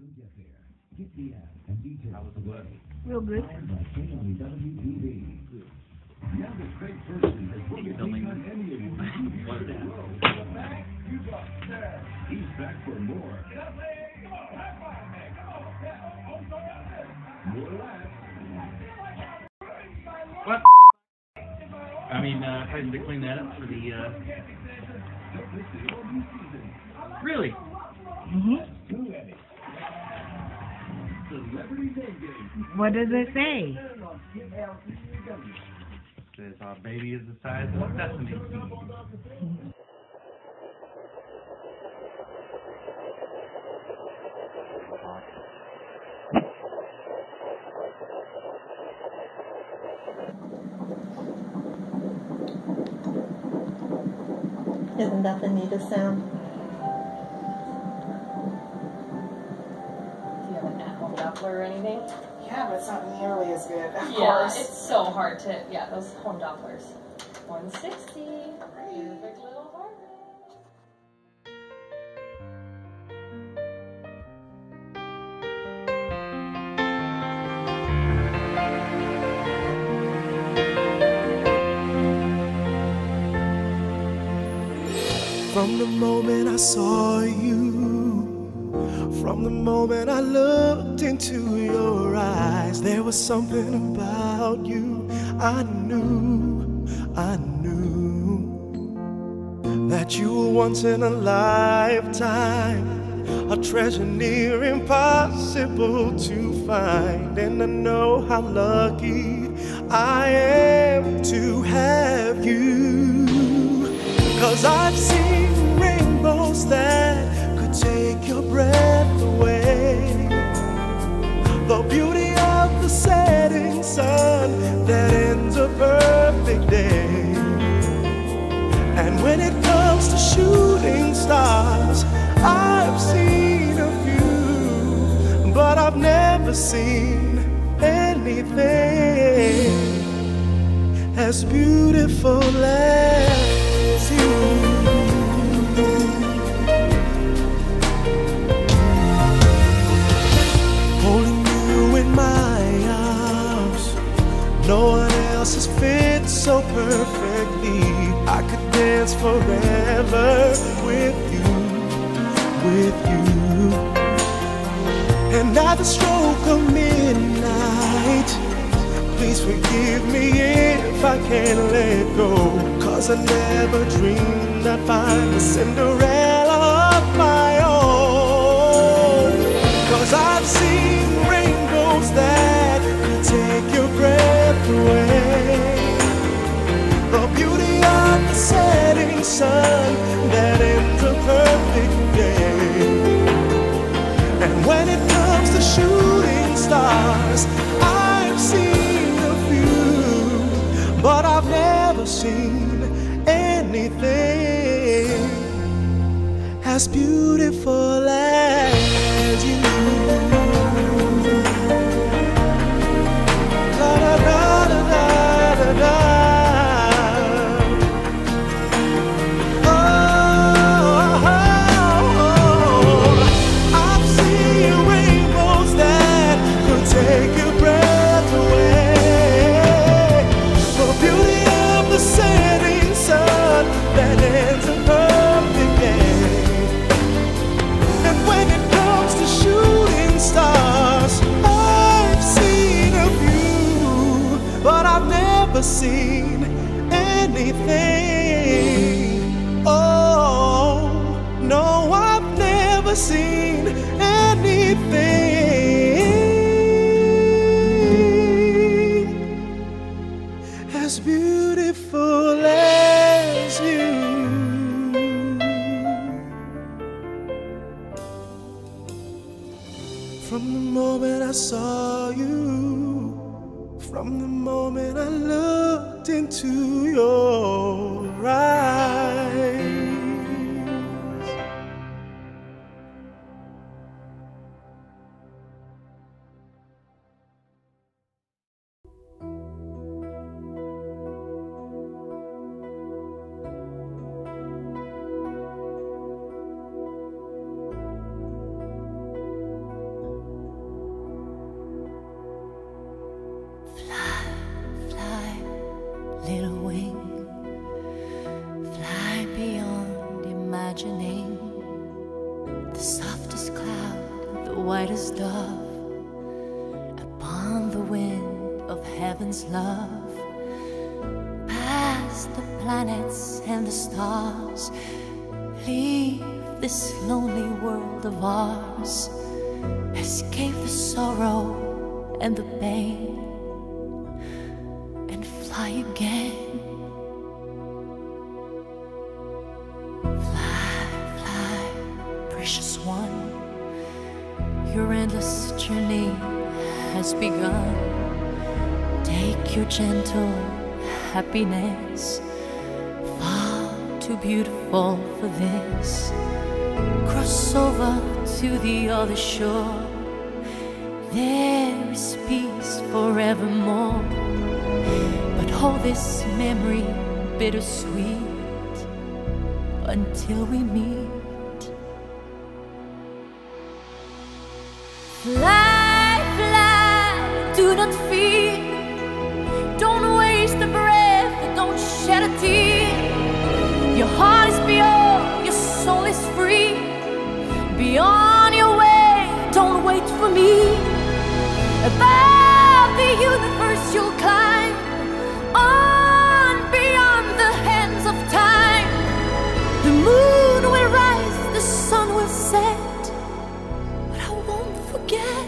How was the work? Real good. Filming. What is that? He's back for more. What? I mean, having to clean that up for the, Really? What does it say? It says our baby is the size of a sesame seed. Isn't that the neatest sound? Do you have an at-home Doppler or anything? Yeah, but it's not nearly as good, of Yeah, course. it's so hard to, those home Dopplers. 160. Perfect little heart rate. From the moment I saw you, from the moment I looked into your eyes, there was something about you I knew that you were once in a lifetime, a treasure near impossible to find. And I know how lucky I am to have you, 'cause I've seen rainbows that could take your breath away, the beauty of the setting sun that ends a perfect day. And when it comes to shooting stars, I've seen a few, but I've never seen anything as beautiful as you. Holding you in my arms, no one else has fit so perfectly. I could dance forever with you. And at the stroke of midnight, please forgive me if I can't let go, 'cause I never dreamed I'd find a Cinderella of my own. 'Cause I've seen rainbows that could take your breath away, the beauty of the setting sun that ends a perfect day. And when it comes to shooting stars, I've seen a few, but I've never seen anything as beautiful as you. La da da da da da da. Take your breath away, the beauty of the setting sun that ends a perfect day. And when it comes to shooting stars, I've seen a few, but I've never seen anything. Oh, no, I've never seen anything as beautiful as you. From the moment I saw you, from the moment I looked into your eyes. imagining the softest cloud, the whitest dove, upon the wind of heaven's love, past the planets and the stars, leave this lonely world of ours, escape the sorrow and the pain, and fly again. Precious one, your endless journey has begun. Take your gentle happiness, far too beautiful for this. Cross over to the other shore, there is peace forevermore. But hold this memory bittersweet until we meet. Fly, fly, do not fear. Don't waste a breath, don't shed a tear. Your heart is pure, your soul is free. Be on your way, don't wait for me. Above the universe you'll climb, on beyond the hands of time. The moon will rise, the sun will set, forget.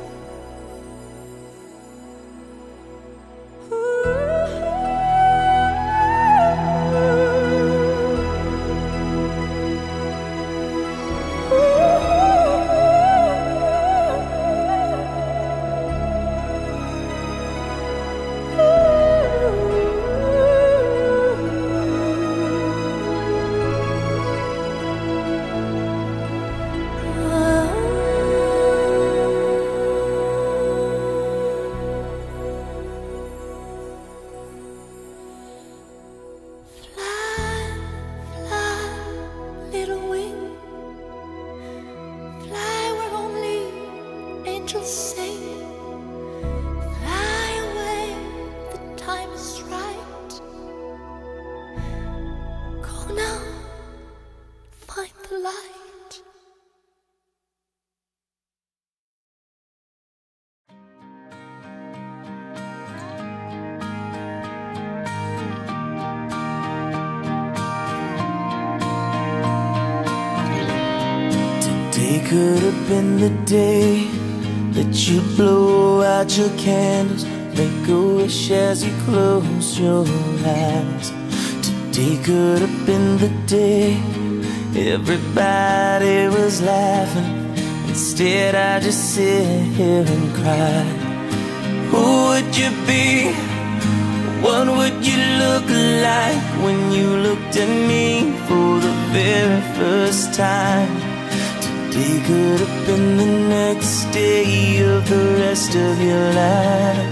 Today could have been the day that you blow out your candles, make a wish as you close your eyes. Today could have been the day everybody was laughing. Instead I just sit here and cry. Who would you be? What would you look like when you looked at me for the very first time? Today could have been the next day of the rest of your life.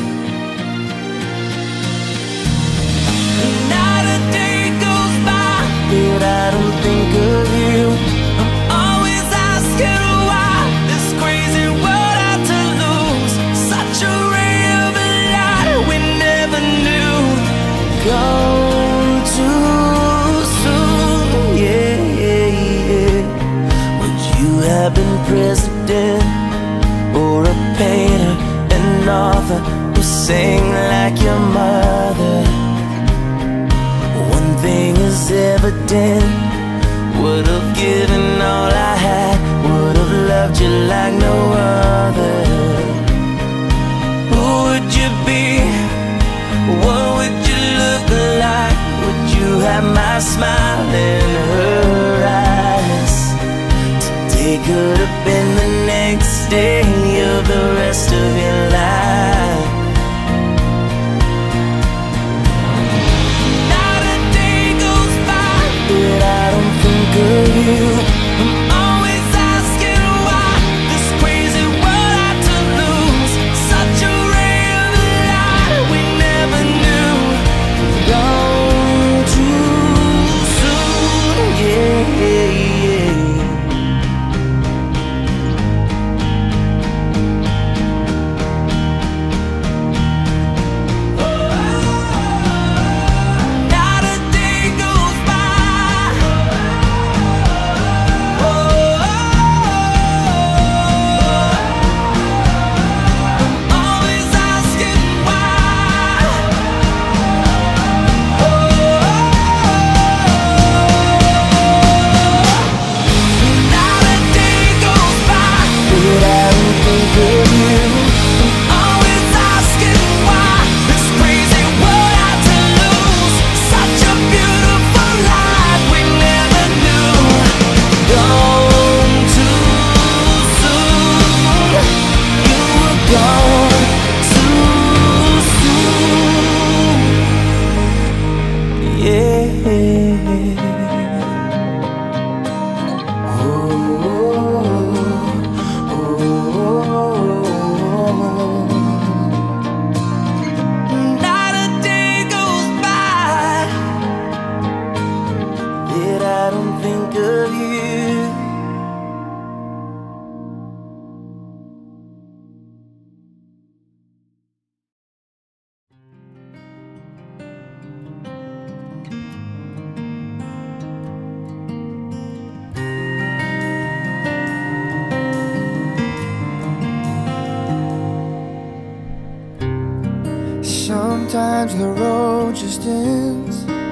Not a day goes by that I don't think of you. I'm always asking why this crazy world had to lose such a ray of light we never knew. Gone too soon, yeah, yeah, yeah. Would you have been president or a painter, an author who sang like your mother? One thing is evident, would have given all I had, would have loved you like no other. Who would you be? What would you look like? Would you have my smile in her eyes? Today could have been the next day of the rest of your life. Not a day goes by that I don't think of you. I'm always asking why this crazy world had to lose such a ray of light we never knew. Gone too soon, yeah, yeah, yeah. think of you. Sometimes the road just ends.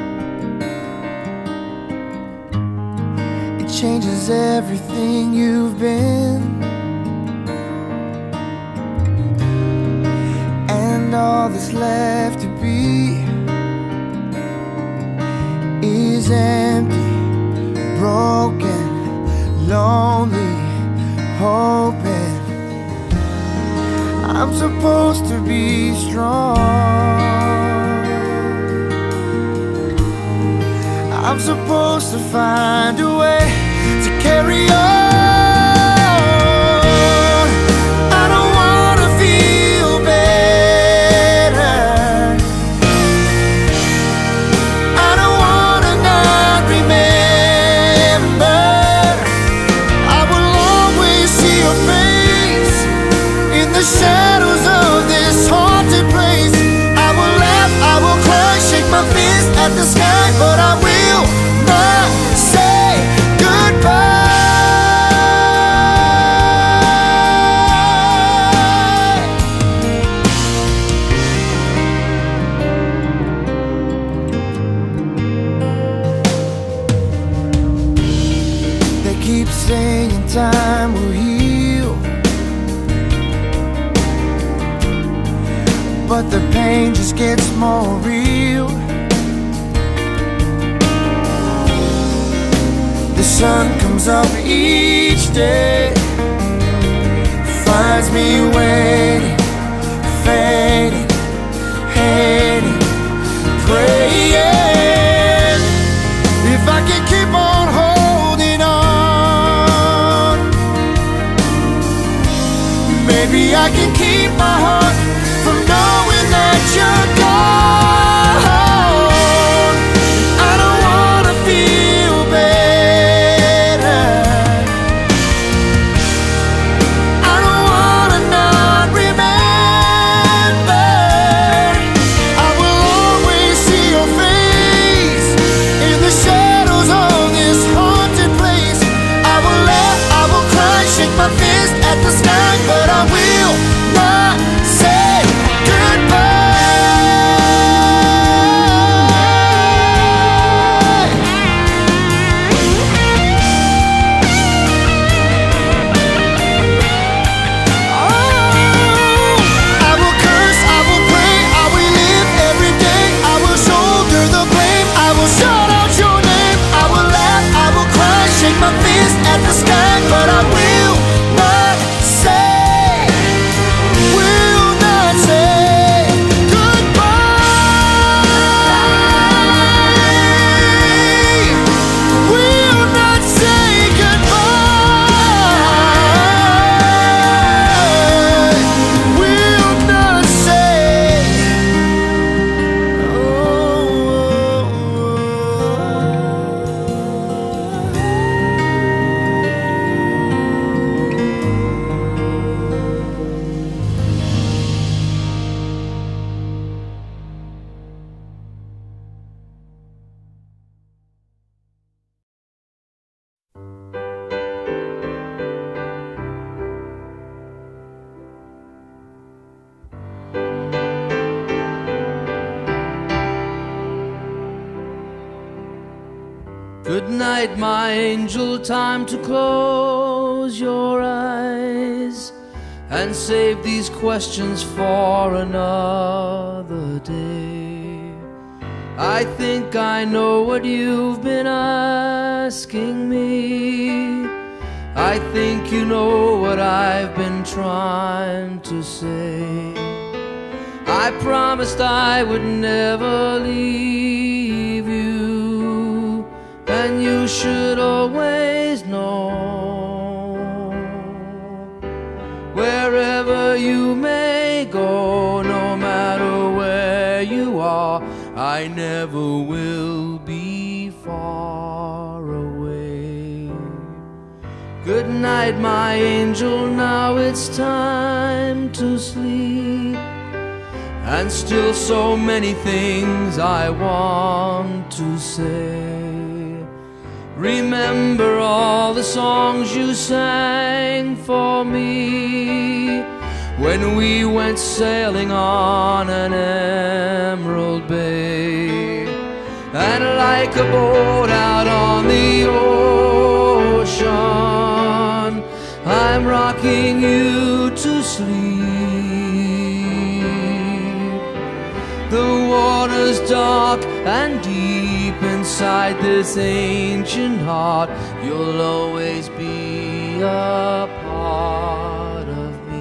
It changes everything you've been, and all that's left to be is empty, broken, lonely, hoping. I'm supposed to be strong. I'm supposed to find a way to carry on. I don't wanna feel better. I don't wanna not remember. I will always see your face in the shadows of this haunted place. I will laugh, I will cry, shake my fist at the sky, but I will not say goodbye. They keep saying time will heal, but the pain just gets more real. The sun comes up each day, finds me waiting, fading, hating, praying. If I can keep on holding on, maybe I can keep my heart from knowing that you're gone. I don't wanna feel better. I don't wanna not remember. I will always see your face in the shadows of this haunted place. I will laugh, I will cry, shake my fist at the sky, but I will not say goodbye. I will curse, I will pray, I will live every day. I will shoulder the blame, I will shout out your name. I will laugh, I will cry, shake my fist at the sky, but I will not say, will not say goodbye. Will not say goodbye. Will not say, Good night, my angel, time to close your eyes and save these questions for another day. I think I know what you've been asking me. I think you know what I've been trying to say. I promised I would never leave you, and you should always know, wherever you may go, no matter where you are, I never will be far away. Good night, my angel, now it's time to sleep. And still so many things I want to say. Remember all the songs you sang for me when we went sailing on an emerald bay. And like a boat out on the ocean, I'm rocking you to sleep. The water's dark and deep inside this ancient heart. You'll always be a part of me.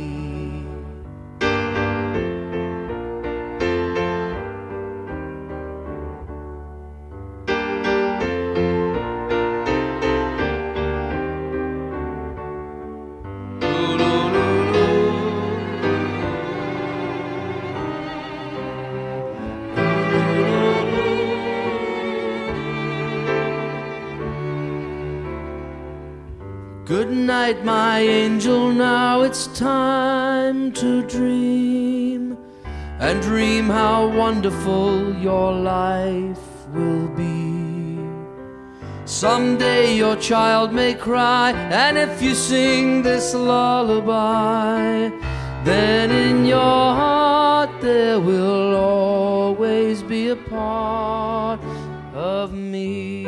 Good night, my angel, now it's time to dream. And dream how wonderful your life will be. Someday your child may cry, and if you sing this lullaby, then in your heart there will always be a part of me.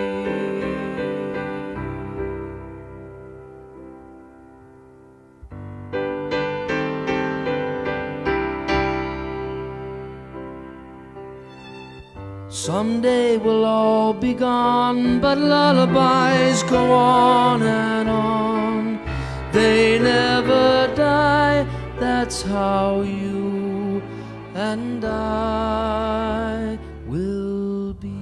Someday we'll all be gone, but lullabies go on and on. They never die, that's how you and I will be.